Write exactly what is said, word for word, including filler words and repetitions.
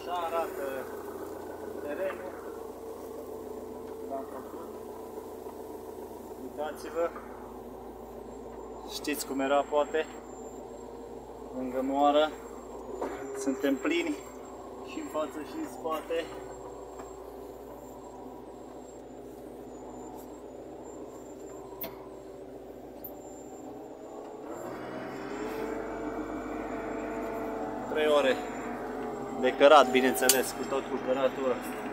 Așa arată terenul. L-am făcut. Uitați-vă. Știți cum era, poate? Lângă moară. Suntem plini și în față și în spate. Trei ore de cărat, bineînțeles, cu tot cu căratura.